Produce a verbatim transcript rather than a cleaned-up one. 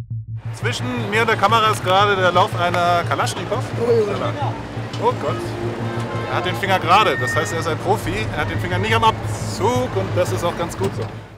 Zwischen mir und der Kamera ist gerade der Lauf einer Kalaschnikow. Oh Gott. Er hat den Finger gerade, das heißt, er ist ein Profi. Er hat den Finger nicht am Abzug und das ist auch ganz gut so.